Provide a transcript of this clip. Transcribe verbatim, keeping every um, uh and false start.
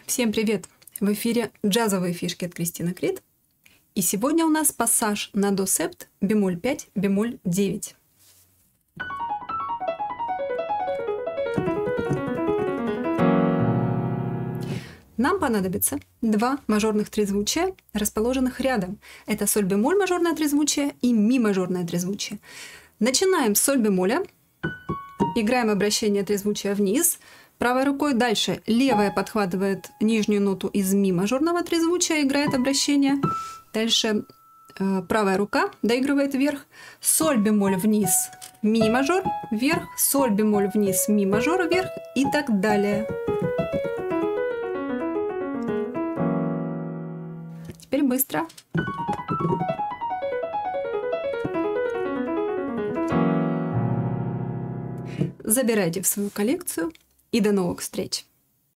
Всем привет! В эфире джазовые фишки от Кристины Крид. И сегодня у нас пассаж на до септ бемоль пять, бемоль девять. Нам понадобится два мажорных трезвучия, расположенных рядом. Это соль-бемоль мажорное трезвучие и ми мажорное трезвучие. Начинаем с соль-бемоля. Играем обращение трезвучия вниз. Правой рукой дальше левая подхватывает нижнюю ноту из ми мажорного трезвучия, играет обращение. Дальше э, правая рука доигрывает вверх. Соль бемоль вниз, ми мажор, вверх, соль бемоль вниз, ми мажор, вверх и так далее. Теперь быстро. Забирайте в свою коллекцию и до новых встреч!